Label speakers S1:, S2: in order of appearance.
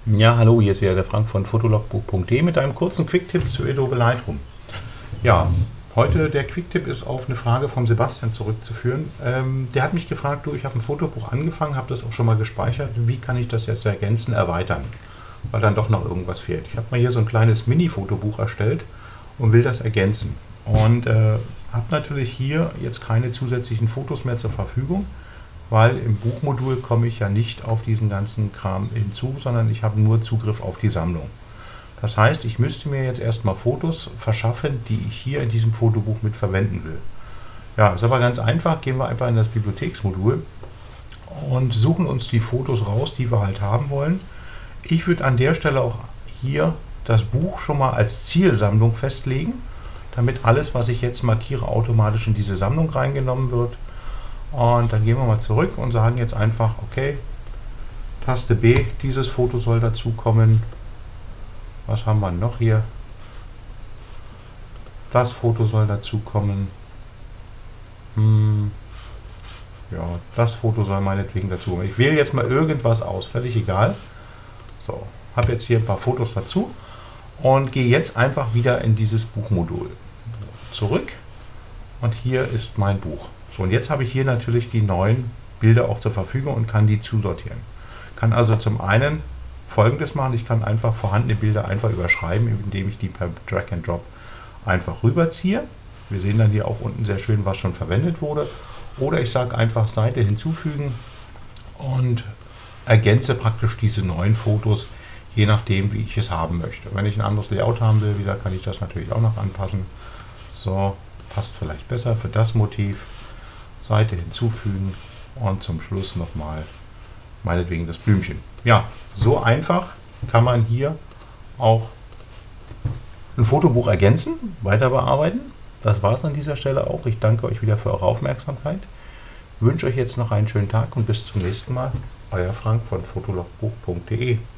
S1: Ja, hallo, hier ist wieder der Frank von fotologbuch.de mit einem kurzen Quick-Tipp zu Adobe Lightroom. Ja, heute der Quick-Tipp ist auf eine Frage vom Sebastian zurückzuführen. Der hat mich gefragt, du, ich habe ein Fotobuch angefangen, habe das auch schon mal gespeichert. Wie kann ich das jetzt ergänzen, erweitern? Weil dann doch noch irgendwas fehlt. Ich habe mal hier so ein kleines Mini-Fotobuch erstellt und will das ergänzen. Und habe natürlich hier jetzt keine zusätzlichen Fotos mehr zur Verfügung, weil im Buchmodul komme ich ja nicht auf diesen ganzen Kram hinzu, sondern ich habe nur Zugriff auf die Sammlung. Das heißt, ich müsste mir jetzt erstmal Fotos verschaffen, die ich hier in diesem Fotobuch mit verwenden will. Ja, ist aber ganz einfach. Gehen wir einfach in das Bibliotheksmodul und suchen uns die Fotos raus, die wir halt haben wollen. Ich würde an der Stelle auch hier das Buch schon mal als Zielsammlung festlegen, damit alles, was ich jetzt markiere, automatisch in diese Sammlung reingenommen wird. Und dann gehen wir mal zurück und sagen jetzt einfach, okay, Taste B, dieses Foto soll dazu kommen. Was haben wir noch hier? Das Foto soll dazu kommen. Ja, das Foto soll meinetwegen dazu kommen. Ich wähle jetzt mal irgendwas aus, völlig egal. So, habe jetzt hier ein paar Fotos dazu und gehe jetzt einfach wieder in dieses Buchmodul zurück. Und hier ist mein Buch. So, und jetzt habe ich hier natürlich die neuen Bilder auch zur Verfügung und kann die zusortieren. Kann also zum einen Folgendes machen: Ich kann einfach vorhandene Bilder einfach überschreiben, indem ich die per Drag and Drop einfach rüberziehe. Wir sehen dann hier auch unten sehr schön, was schon verwendet wurde. Oder ich sage einfach Seite hinzufügen und ergänze praktisch diese neuen Fotos, je nachdem, wie ich es haben möchte. Wenn ich ein anderes Layout haben will, wieder kann ich das natürlich auch noch anpassen. So, passt vielleicht besser für das Motiv. Seite hinzufügen und zum Schluss nochmal meinetwegen das Blümchen. Ja, so einfach kann man hier auch ein Fotobuch ergänzen, weiter bearbeiten. Das war es an dieser Stelle auch. Ich danke euch wieder für eure Aufmerksamkeit. Wünsche euch jetzt noch einen schönen Tag und bis zum nächsten Mal. Euer Frank von fotologbuch.de.